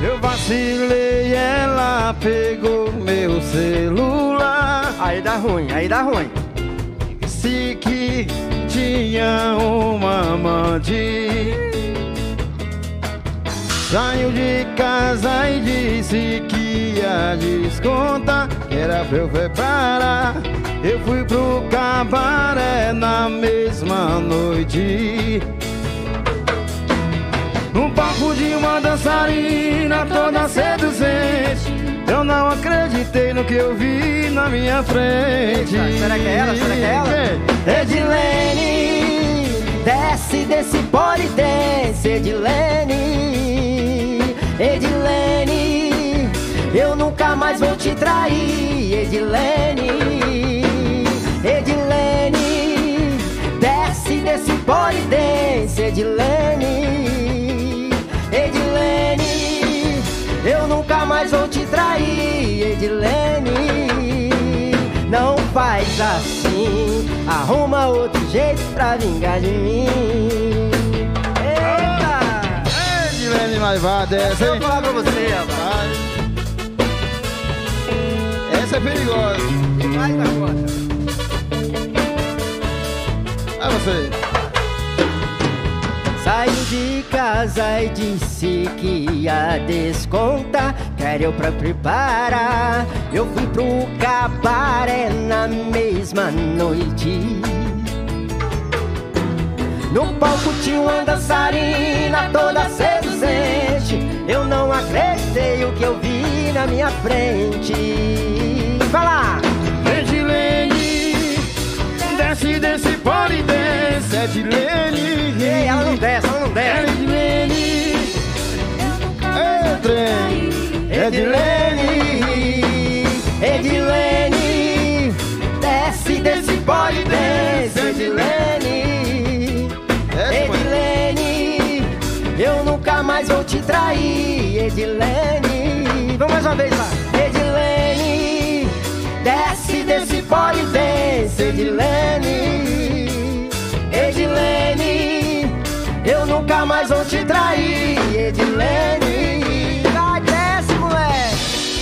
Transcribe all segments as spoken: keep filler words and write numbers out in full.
Eu vacilei, ela pegou meu celular. Aí dá ruim, aí dá ruim. Disse que tinha uma amante. Saiu de casa e disse que ia descontar, que era pra eu preparar. Eu fui pro cabaré na mesma noite. No palco de uma dançarina toda seduzente, eu não acreditei no que eu vi na minha frente. Eita, será que é ela? Será que é ela? Edilene, desce desse polidense, Edilene. Edilene, eu nunca mais vou te trair, Edilene. Edilene, desce desse polidense, Edilene. Edilene, eu nunca mais vou te trair, Edilene. Não faz assim, arruma outro jeito pra vingar de mim. Edilene Maivada, essa, Eu hein? vou falar pra você, rapaz. Essa é perigosa. Vai da conta. É você. Saiu de casa e disse que ia descontar, quero eu pra preparar. Eu fui pro cabaré na mesma noite. No palco tinha uma dançarina toda seduzente. Eu não acreditei o que eu vi na minha frente. Vai lá! Edilene, desce desse polidense, Edilene. Ei, ela não desce, ela não desce. Edilene, é trem. Edilene, Edilene, desce desse polidense, Edilene. Edilene, eu nunca mais vou te trair, Edilene. Vamos mais uma vez lá. Edilene, desce desse polidense, Edilene. Edilene, eu nunca mais vou te trair, Edilene. Vai, desce, moleque.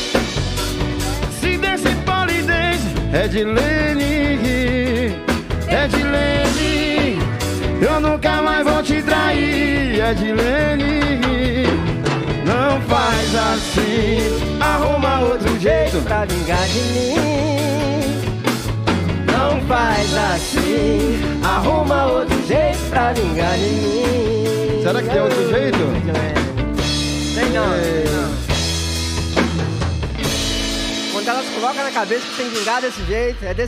Se desse polidense, Edilene. Edilene, eu nunca mais vou te trair, Edilene. Não faz assim, arruma outro jeito Pra vingar de mim. Não faz assim, arruma outro jeito pra vingar de mim. Será que tem outro jeito? Tem não, É. tem não. Quando elas colocam na cabeça que tem que vingar desse jeito, é desse